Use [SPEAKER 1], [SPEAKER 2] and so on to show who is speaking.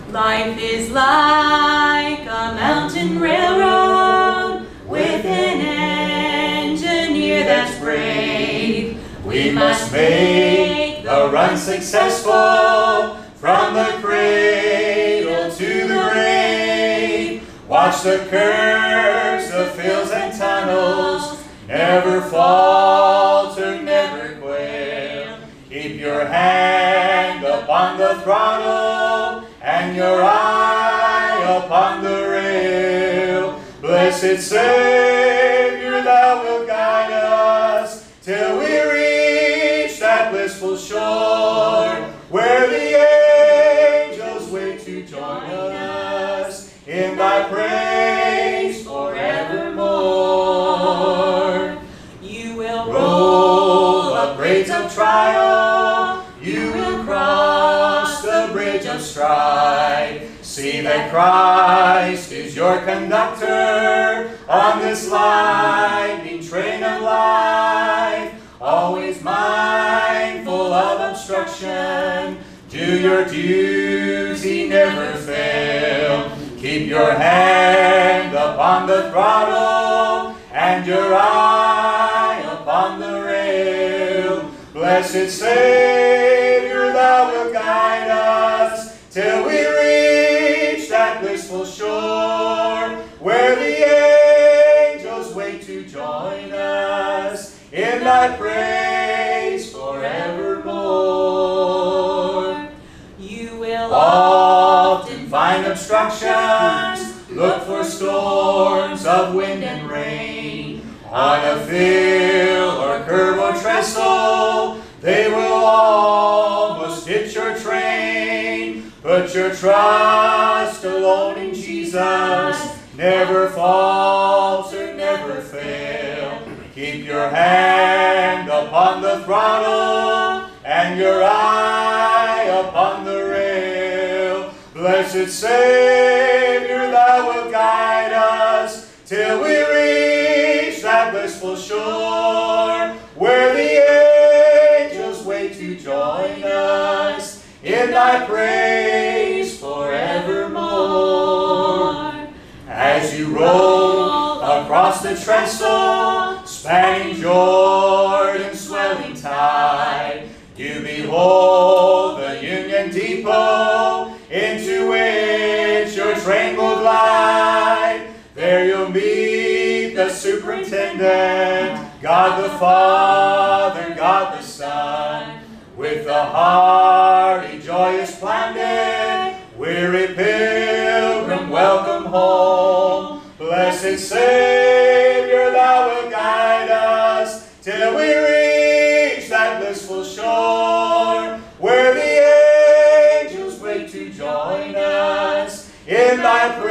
[SPEAKER 1] Life is like a mountain railroad with an engineer that's brave. We must make the run successful from the cradle to the grave. Watch the curves, the fields and tunnels, never falter, never quail. Keep your hand upon the throttle and your eye upon the rail. Blessed Savior, thou wilt guide us till we reach that blissful shore where the angels wait to join us in thy praise forevermore. You will roll up grades of trial, you will cross the bridge of strife. See that Christ is your conductor on this lightning train of life. Always mindful of obstruction, do your duty, never fail. Keep your hand upon the throttle and your eye upon the rail. Blessed Savior, thou wilt guide us till we reach that blissful shore where the angels wait to join us in thy praise forevermore. You will often find obstructions, look for storms of wind and rain. On a field or curb or trestle, they will almost hit your train. Put your trust alone in Jesus, never falter, never fail. Keep your hand upon the throttle and your eye upon the rail. Blessed Savior, thou wilt guide us till we reach that blissful shore where the angels wait to join us in thy praise forevermore. As you roll across the trestle, spanning Jordan's swelling tide, you behold the Union Depot into which your train will glide. There you'll meet the superintendent, God the Father, God the Son, with the hearty, joyous planet, weary pilgrim, welcome home. Blessed Savior, thou wilt guide us till we reach that blissful shore where the angels wait to join us in thy